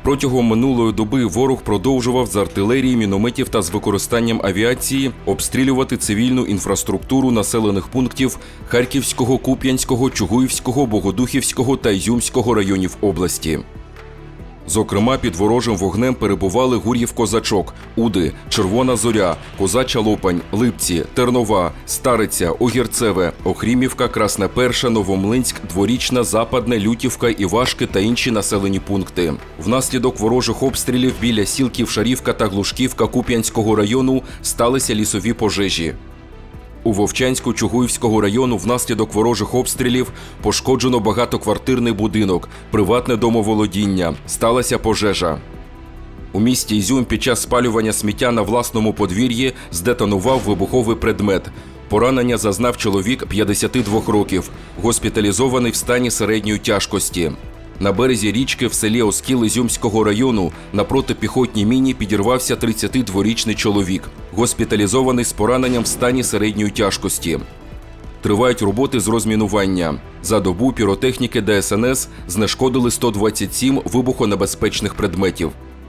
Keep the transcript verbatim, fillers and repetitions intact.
Протягом минулої доби ворог продовжував з артилерії, мінометів та з використанням авіації обстрілювати цивільну інфраструктуру населених пунктів Харківського, Куп'янського, Чугуївського, Богодухівського та Ізюмського районів області. Зокрема, під ворожим вогнем перебували Гур'їв-Козачок, Уди, Червона Зоря, Козача Лопань, Липці, Тернова, Стариця, Огірцеве, Охрімівка, Красна Перша, Новомлинськ, Дворічна, Западне, Лютівка, Івашки та інші населені пункти. Внаслідок ворожих обстрілів біля сіл Ківшарівка та Глушківка Куп'янського району сталися лісові пожежі. У Вовчанську Чугуївського району внаслідок ворожих обстрілів пошкоджено багатоквартирний будинок, приватне домоволодіння, сталася пожежа. У місті Ізюм під час спалювання сміття на власному подвір'ї здетонував вибуховий предмет. Поранення зазнав чоловік п'ятдесят два років, госпіталізований в стані середньої тяжкості. На березі річки в селі Оскіл Ізюмського району на протипіхотній міні підірвався тридцятидворічний чоловік, госпіталізований з пораненням в стані середньої тяжкості. Тривають роботи з розмінування. За добу піротехніки Де Ес Ен Ес знешкодили сто двадцять сім вибухонебезпечних предметів.